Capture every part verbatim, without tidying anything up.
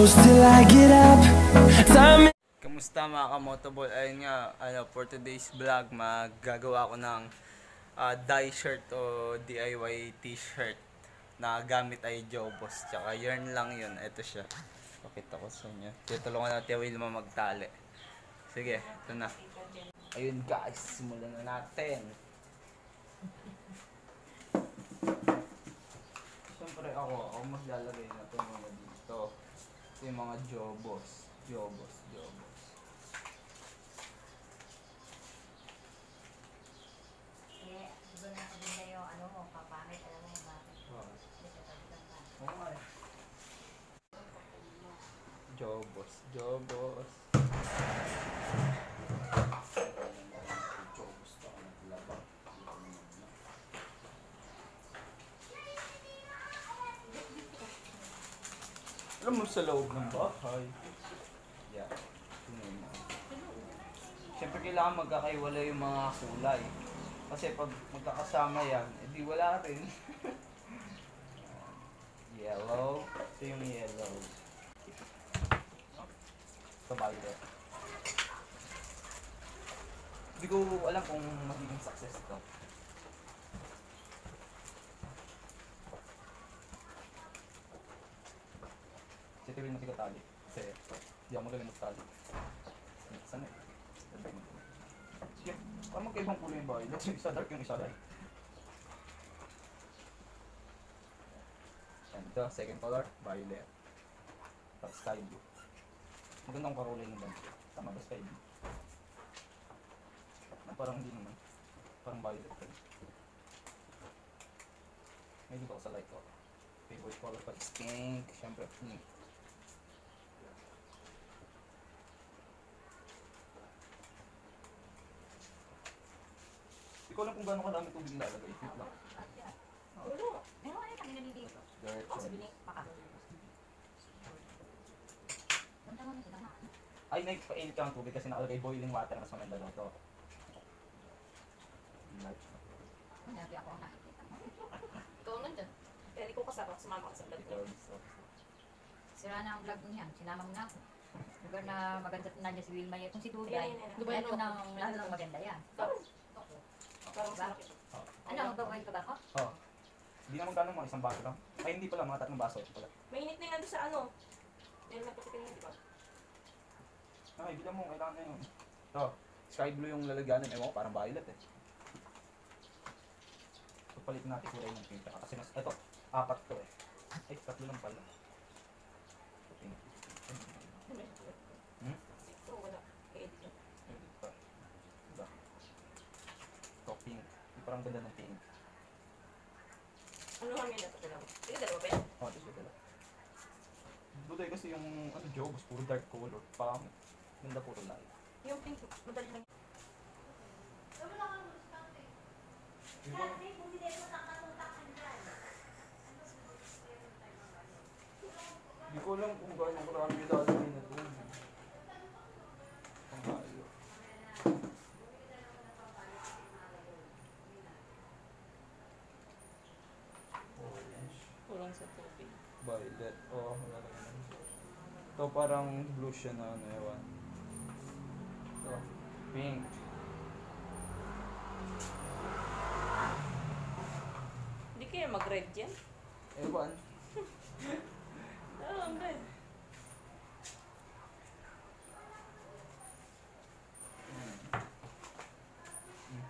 close till I get up. Time. Kamusta mga kamotobol? Ayun nga, ano, for today's vlog, maggagawa ako ng uh, dye shirt o D I Y t-shirt na gamit ay jobos. Tsaka yarn lang yun. Ito siya. Pakita ko sa inyo. Tutulungan natin yung Wilma magtali. Sige, ito na. Ayun guys, simulan na natin. Siyempre ako, ako maglalagay na ito mga dito. Ito yung mga jobos. Jobos, jobos. Eh, diba na maganda yung ano mo, papangit, alam mo yung bakit? Oh. Oo nga. Jobos, jobos. Jobos pa ako naglabang. Alam mo sa loob ng bahay. Yeah. Tingnan mo. Siyempre kailangan magkakaiwala yung mga kulay. Kasi pag magkakasama yan, edi wala rin. Yellow. Ito yung yellow. Ito violet. Hindi ko alam kung magiging success ito. Kasi ito yung natigatali. Kasi hindi ako magaling magtali. Sana eh. Sige, parang magkaibang kulay yung violet. Yung isa dark, yung isa light. And ito, second color, violet. Tapos sky blue. Magandang karulay nila. Tama ba sky blue? Na parang hindi naman. Parang violet rin. May dito ako sa light ko. Favorite color pa is pink. Siyempre pink. Hindi ko alam kung gano'ng kadami tubig nilalagay. Ito lang. Ulo! Meron ka na kami naliligo. Dirt. Ako sabi ni Paka. Punta mo na sila. Ay, nagpa-init ka ng tubig kasi nakalagay boiling water. Mas maganda daw ito. Light. Hindi ako ang nakikita. Ikaw nandyan. Kaya di ko kasama, sumama ka sa vlog ko. Sira na ang vlog mo niyan. Sinama mo na ako. Lugar na maganda na nandiyan si Wilma. Kung si Tuday, Yan, yan, yan. Dubai ito nang lalo nang maganda yan. Parang Diba? sakit. Ano, magbabayad ka ba ako? Oh. Hindi naman gano'ng mga isang baso lang. Ay, hindi pala. Mga tatlong baso. Ito pala. Mainit na yung nandun sa ano. Yan napatikin mo, di ba? Ay, bilang mo. Kailangan na yun. Ito. Sky blue yung lalagyanan. Ewan ko, parang violet eh. So, palitin natin kulay ng pink. Kasi mas, ito, apat to eh. Ay, tatlo lang pala. Ito, pink. Hmm? Ito, wala. I-edit yun. Edit pa. Diba? Ito, pink. Yung parang ganda ng pink. Ano kami na ito dalawa? Sige, dalawa ba yan? Oh, this way lang. Buday kasi yung, ano, jobs, puro dark color. Parang, ganda puro light. Yung pink, madali lang. Hindi ko, hindi ko alam kung gaano karami ilalagay na ito. Ang hayo. Orange. Kulang sa tubig. Violet. Oo, oh, wala naman. Ito parang blue siya na ano, ewan. Ito, pink. Hindi kaya mag-red yan? Ewan. Oo, ang red. Hmm. Hmm.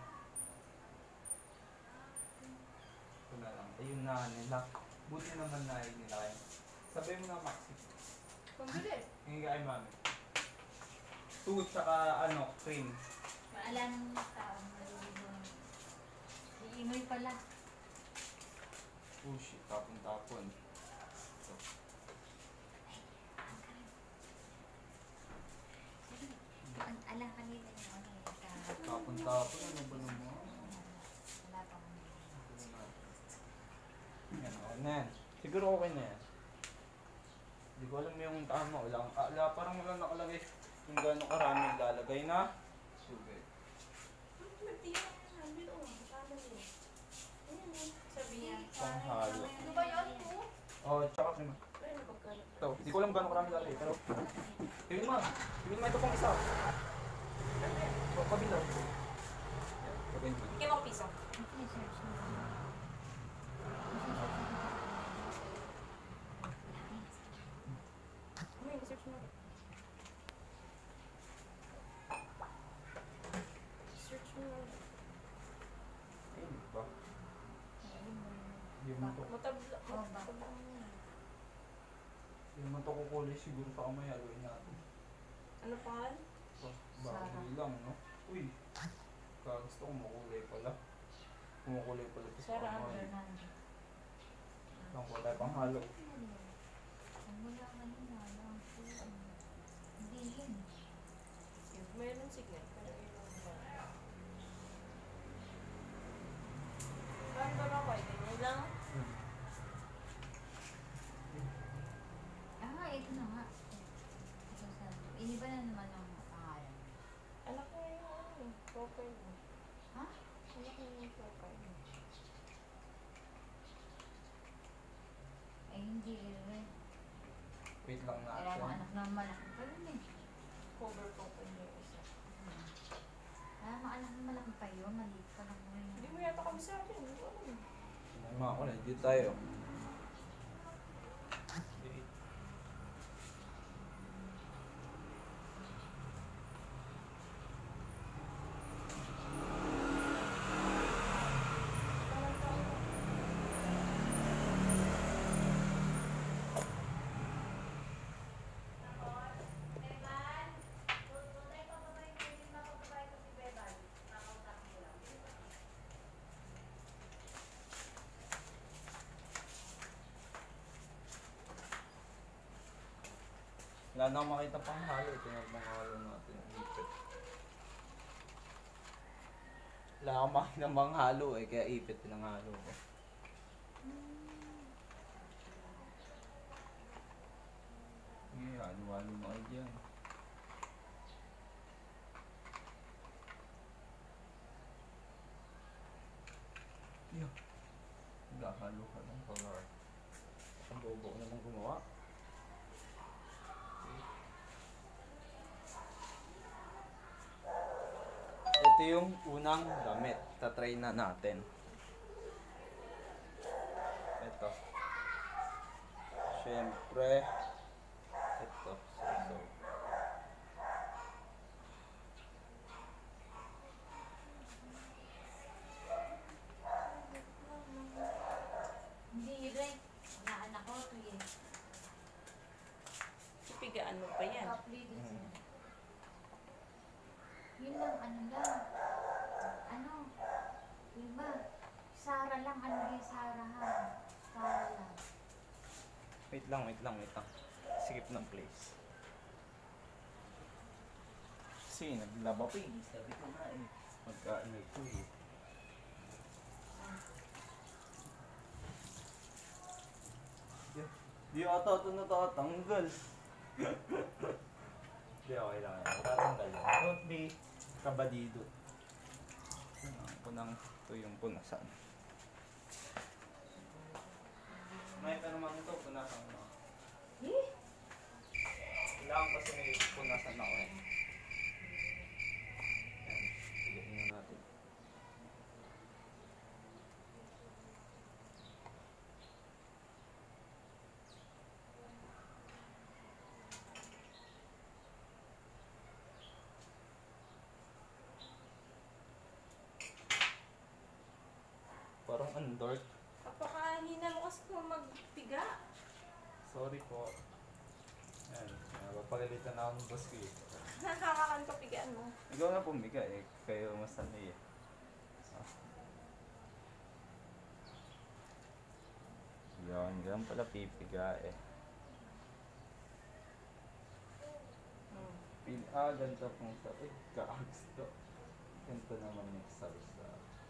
Ito na lang. Ayun na nila. Buti naman na yun nila kayo. Sabi mo na Maxi. Pagbilis. Hindi kay mami. Two tsaka ano, cream. Maalan ng tao. Iimoy pala. Oh shit, tapon-tapon. Ito. Ang ala kanina yung ano yung sa... Tapon-tapon, ano ba naman? Wala pa kami. Yan, okay na yan. Siguro okay na yan. Hindi ko alam yung tama. Wala, wala, parang wala nakalagay kung gaano karami ilalagay na tubig. Magtiyak na namin, oh. Kasama niyo. Ayan, oh. Sabi niya. Panghalo. Ano ba yan, oh? Oh, tsaka si Ay, ano ba ka? Ito, hindi ko alam gano'ng karami lalaki, pero... Tingin mo, tingin mo ito pang isa. Pa- Pabilaw. Pagay mo. Bigyan mo ako piso. I-search mo. May research mo. Search mo. Ayun ba? Hindi mo to, Matabla. Oh, ba? Matabla mo. hindi mo to kukulay siguro sa kamay, haluin natin. Ano pangalan? So, bago lang, no? Uy, kagusto ko makulay pala. Kumukulay pala ito sa Sarah kamay. Fernando. Lang po tayo pang halo. Ang wala ka nila, lang po. Hindi yun. Mayroon signal. Pero yun ang wala. Paano ba ako? Ganyan lang? Hmm. Ah, ito na nga. Ito sa... Iniba na naman ang pangalan. Anak ko yung ano, profile mo. Ha? Anak ko yung profile mo. Ay, hindi rin. Wait lang Kaya mo natin. anak na malaki pa rin eh. Cover profile mo yung isa. Kaya mo anak na malaki pa yun. Maliit pa lang mo Hindi yun. mo yata kami sa akin. Hindi ko alam. Ay, mga ko na, dito tayo. Wala na akong makita pang halo. Ito yung mga halo natin. Ipit. Wala akong makita pang halo eh. Kaya ipit ng halo ko. Sige, halo-halo na kayo dyan. Yeah. Nagahalo ka lang pala. Ang bobo ko naman gumawa. Ito yung unang damit. Tatry na natin. Ito. Siyempre, ito. So, Hindi rin. Wala anak ko. Ito yun. Pipigaan mo pa yan. Kapli din Mhm. sila. Yun lang, ano lang. Ano? Yun ba? Sara lang, ano yung Sara ha? Sara lang. wait lang, wait lang, wait lang. Skip ng place. Kasi naglaba pa eh. Sabi ko nga eh. Magkaano ito eh. Di- Di ata ito natatanggal. Di okay lang yan. Natatanggal yan. Don't be kabadido. Kailangan ko ng ito yung punasan. May pero naman ito, punasan mo. Eh? Kailangan kasi may punasan ako eh. Yan. Tignan na natin. Parang ang dark. Kapakahina mo kasi kung magpiga. Sorry po. Yan. Napapagalitan na ako ng boss ko eh. Nakakakan papigaan mo. Ikaw na pumiga eh. Kayo mas ano eh. Ah. Yan. Ganun pala pipiga eh. Hmm. Pil ah, ganito pong sa... Eh, kaagusto. Ganito naman yung salsa.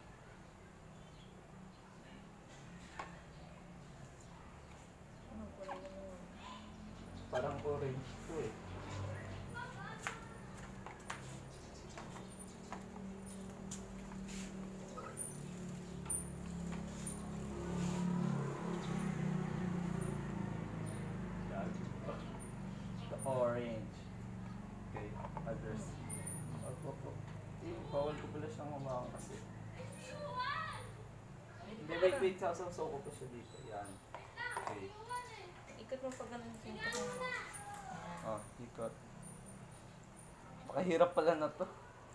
Ano ko rin yun? Parang orange to eh. Yan. others. Wag, wag, wag. Eh, bawal ko pala siyang umakang kasi. Hindi, wait, wait. Sasaw-saw ko pa siya dito. Yan. Okay. Ikot mo pa ganun yung pagkakita. Oh, ikot. Pakahirap pala na to.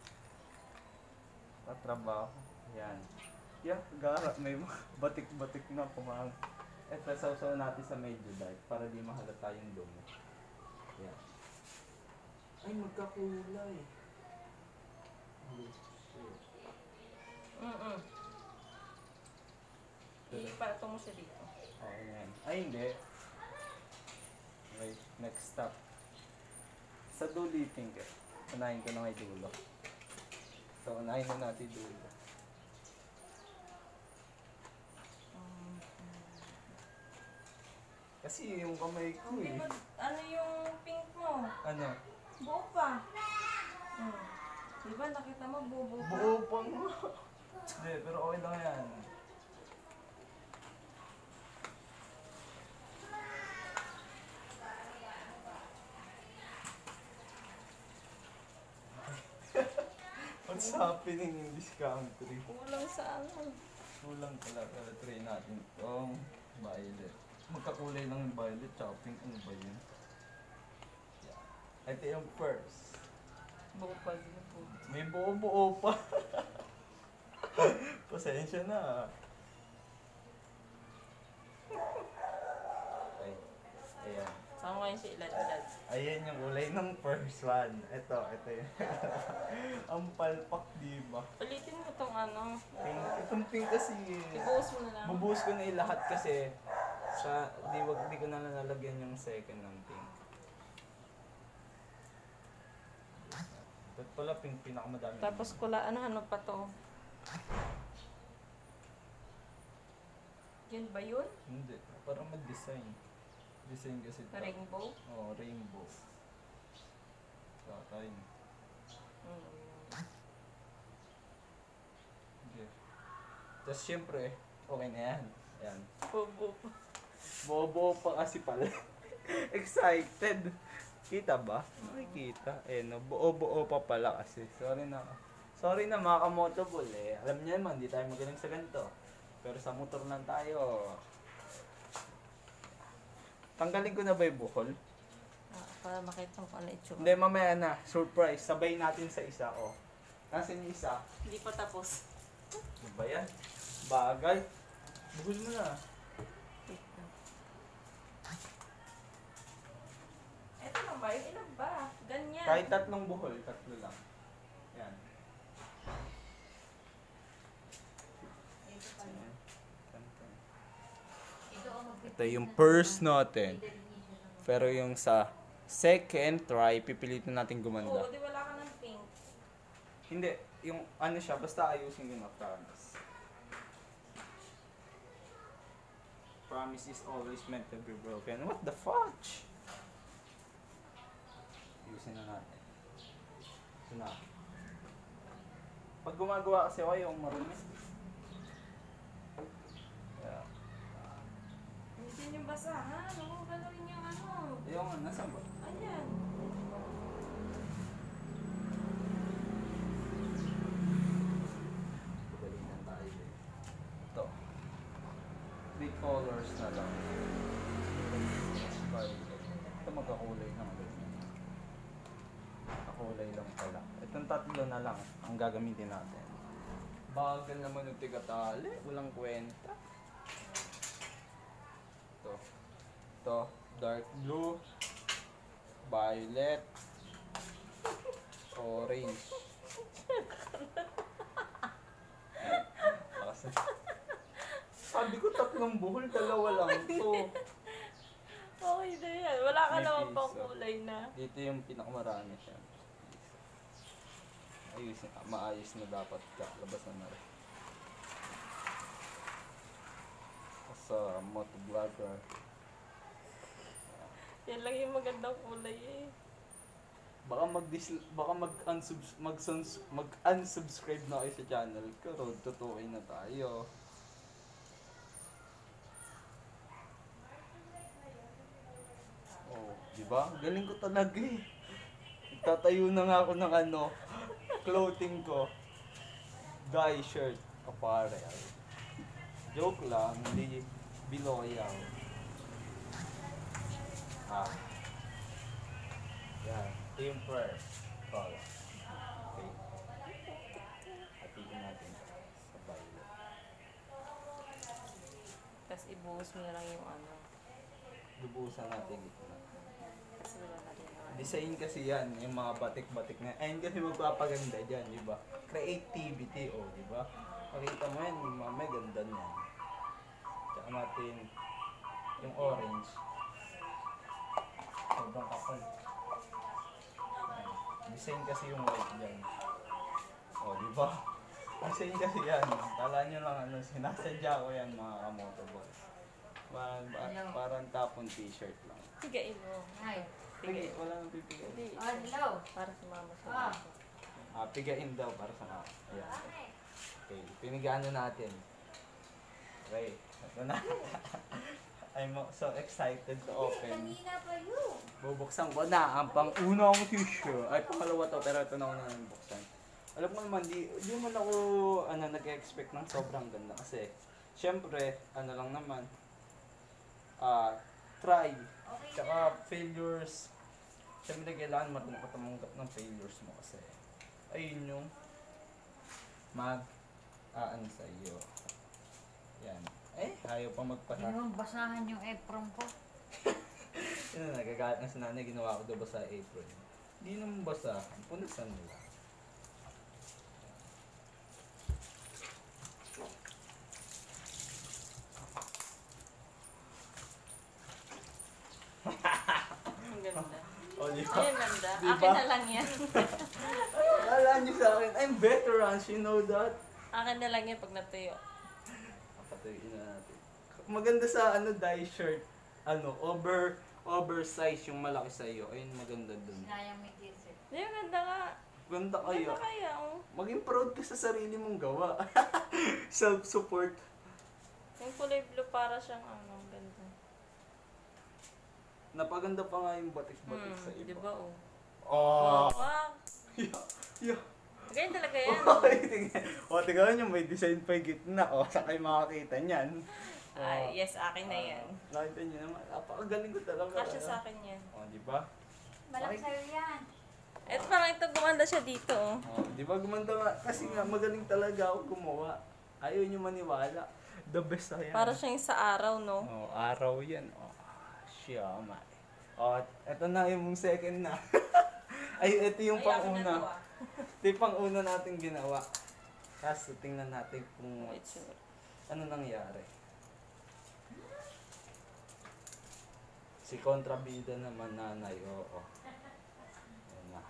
Tatrabaho. Yan. Yeah, gara. May mga batik-batik na pumang. Ito, sasaw natin sa medyo dark para di mahalata yung dumi. Yan. Ay, magkakulay. Oh, shit. Mm-mm. Ipatong mo siya dito. Okay na yan. Ay, hindi. Okay, next step. Sa dulo yung pink eh. Unahin ko na kay dulo. So, unahin na natin dulo. Kasi yung kamay ko Hindi eh. ba, ano yung pink mo? Ano? Buo pa. Hmm. Di ba nakita mo buo pa? Buo pa nga. Hindi, pero okay lang yan. What's happening in this country? Kulang sa ano. Kulang pala, pero try natin itong violet. Magkakulay lang yung violet, tsaka pink. Ano ba yun? Yeah. Ito yung first. Buo pa din po. May buo-buo pa. Pasensya na. Ay, ayan. Saan ngayon si Ilad-Ilad? Ayan yung kulay ng first one. Ito, ito yun. Ang palpak, diba? Ulitin mo tong ano. Pink. Itong pink kasi, Ibuhos mo na lang. bubuhos ko na yung lahat kasi sa, di, wag, di ko na nalalagyan yung second ng pink. Ba't pala pink pinakamadami? Tapos kula, ano, ano pa to? Yun ba yun? Hindi, parang mag-design. Design kasi ito. Rainbow? Oo, oh, rainbow. Tatay. Hmm. Okay. Tapos syempre, okay na yan. Ayan. Buo pa. Bobo pa kasi pala. Excited. Kita ba? Nakikita. Eh, no, buo-buo pa pala kasi. Sorry na. Sorry na mga kamotobol eh. Alam niyo naman, hindi tayo magaling sa ganito. Pero sa motor lang tayo. Tanggalin ko na ba yung buhol? Ah, para makita mo kung ano itsura. Hindi, mamaya na. Surprise. Sabay natin sa isa, oh. Nasaan yung isa? Hindi pa tapos. Ano ba yan? Bagay. Buhol mo na. Wait lang. Eto lang ba? Yung ilan ba? Ganyan. Kahit tatlong buhol, tatlo lang. Yan. Ito pala. Ito ang magpipili Ito yung na- purse natin. Definition ng- Pero yung sa second try, pipilitin natin Oo, gumanda. di wala ka ng pink. Hindi, yung ano siya, basta ayusin ko na, promise. Promise is always meant to be broken. What the fudge? Ayusin na natin. Ito na. Pag gumagawa kasi ako yung marumi. Yeah. Hindi yung basahan. Huwag mo galawin yung ano. Yung ano, nasaan ba? Ayan. Pagalingan tayo eh. Ito. Three colors na lang. Violet. Ito magkakulay na ulit. Kakulay lang pala. Itong tatlo na lang ang gagamitin natin. Bagal naman yung tigatali. Walang kwenta. Ito. Ito. Dark blue. Violet. Orange. Kasi, sabi ko tatlong buhol, dalawa lang to. Okay na yan. Wala ka May naman pang piso. kulay na. Dito yung pinakamarami siya. Ayos, maayos na dapat ka. Labas na na rin. Sa motovlogger. Yan lang yung magandang kulay eh. Baka mag baka mag unsubs mag mag unsubscribe na kayo sa channel ko. Road to two K na tayo. Oh, di ba? Galing ko talaga eh. Tatayo na nga ako ng ano, clothing ko. Dye shirt. Kapare. Joke lang, hindi binoyaw. Ah. Yan. Team prayer. Follow. Okay. Hatiin natin sa bayo. Tapos ibuhos mo na lang yung ano. Lubusan natin ito na. Kasi wala na rin yung Design kasi yan, yung mga batik-batik na. Ayun kasi magpapaganda dyan, di ba? Creativity, oh, di ba? Pakita mo yan, mamay ganda niyan. Tsaka natin yung orange. Sobrang kapal. Design kasi yung white dyan. Oh, di ba? Design kasi yan. Kala nyo lang ano, sinasadya ko yan mga kamotoboys. Parang, Hello. parang tapon t-shirt lang. Tigain mo. Ay. Sige, wala nang pipigay. Hindi. Oh, hello. Para sa mama sa Ah. baso. Ah, pigain daw para sa mga. Ayan. Okay, pinigaan na natin. Okay, ito na. I'm so excited to open. Kanina pa yun. Bubuksan ko na ang pang-unang tissue. Ay, pangalawa to, pero ito na ako na buksan. Alam mo naman, di, di man ako ano, nag-expect ng sobrang ganda. Kasi, syempre, ano lang naman, ah, try. Okay Tsaka failures, syempre kailangan marunong ka tumanggap ng failures mo kasi ayun yung mag aan sa iyo. Yan. Eh, ayaw pa Hindi magpasa. mo basahan yung apron ko. Yun na, nagagalit na si nanay, ginawa ko daw ba sa apron. Hindi naman basa, punasan nila. Ang ganda. O, di ba? Ay, ang ganda. Diba? Akin na lang yan. Wala niyo sa akin, I'm veterans, you know that? Akin na lang yan pag natuyo. Patuloy na natin. Maganda sa ano dye shirt, ano, over oversize yung malaki sa iyo. Ayun maganda dun. Sinayang may t-shirt. Hindi, ang ganda nga. Ganda kayo. Ganda kaya, oh. Maging proud ka sa sarili mong gawa. Self-support. Yung kulay blue para siyang ano, ang ganda. Napaganda pa nga yung batik-batik Hmm, sa iba. di ba, oh. Oh. Wow. Yeah. Yeah. Ganyan talaga yan. Oh, tingnan. Oh, tingnan nyo, may design pa yung gitna. Oh, saan kayo makakita niyan? Ah, yes, akin na yan. Ah, nakita nyo naman. Napakagaling ko talaga. Kasya sa akin yan. Oh, di ba? Malaki sa'yo yan. Ito parang ito gumanda siya dito, oh. Oh, di ba gumanda nga? Kasi nga, magaling talaga ako gumawa. Ayaw nyo maniwala. The best na yan. Para siyang sa araw, no? Oh, araw yan. Oh, siya, my. Oh, eto na yung second na. Ay, ito yung Ay, akin na to, pang-una. ah. Ito yung pang-una natin ginawa. Kaso, tingnan natin kung It's sure. ano nangyari. Si kontrabida naman nanay, oo. Ayan na.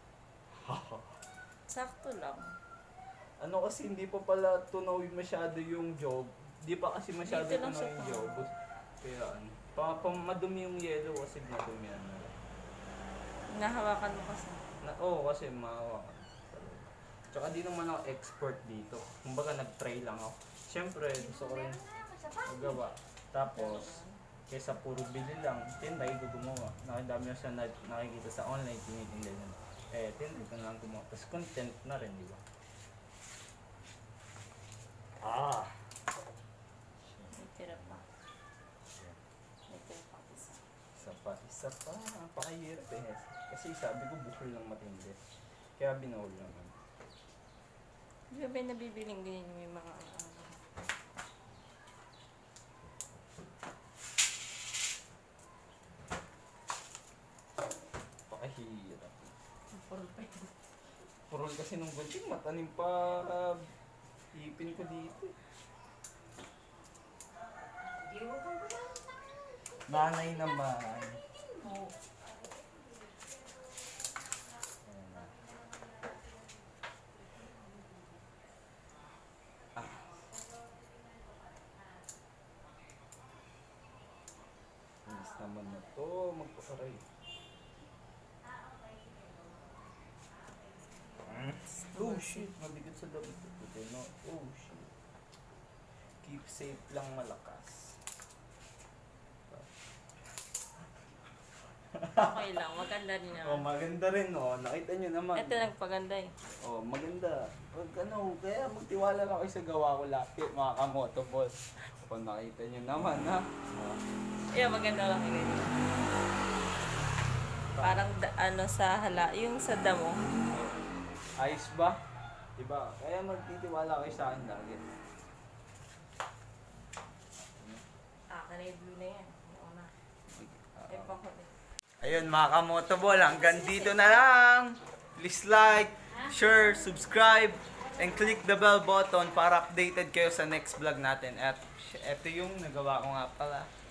Sakto lang. Ano kasi hindi pa pala tunaw masyado yung job. Di pa kasi masyado Dito lang tunaw siya yung tunaw. job. Kaya ano, pa, pa madumi yung yellow kasi madumi ano. Nahawakan mo kasi. Na, oo, kasi maawa. Tsaka di naman ako expert dito. Kumbaga nag-try lang ako. Siyempre, gusto ko rin magawa. Tapos, kesa puro bili lang, tinday ko gumawa. Nakadami ko sa na- nakikita sa online, tinitinday na. Eh, tinday ko na lang gumawa. Tapos content na rin, di ba? Ah! May tira pa. May tira pa isa. Isa pa, isa pa. Napakahirap eh. Kasi sabi ko, bukol lang matindi. Kaya binuhol naman. Di ba ba nabibiling ganyan yung mga ano? Napakahirap. Purol pa yun. Purol kasi nung bunting, matanim pa uh, ipin ko dito. Hindi mo kang gumamit ng Nanay naman. mo. Ayan na. Ah. Bilis naman na to. Magpakaray. Hmm? Oh shit, mabigat sa damit. Puti no. Oh shit. Keep safe lang malakas. Okay lang, maganda rin Oh, naman. maganda rin, oh. Nakita nyo naman. Ito nagpaganda eh. Oh, maganda. Pag ano, kaya magtiwala lang kayo sa gawa ko lapit, mga kamotobol. Kung nakita nyo naman, ha? Oh. Yeah, maganda lang yun. Parang da- ano sa hala, yung sa damo. Ayos ba? Diba? Kaya magtitiwala kayo sa akin lagi. Akin na yung blue na yan. Oo na. Ay, pakot eh. Ayun mga kamotobol, hanggang dito na lang. Please like, share, subscribe, and click the bell button para updated kayo sa next vlog natin. At ito yung nagawa ko nga pala.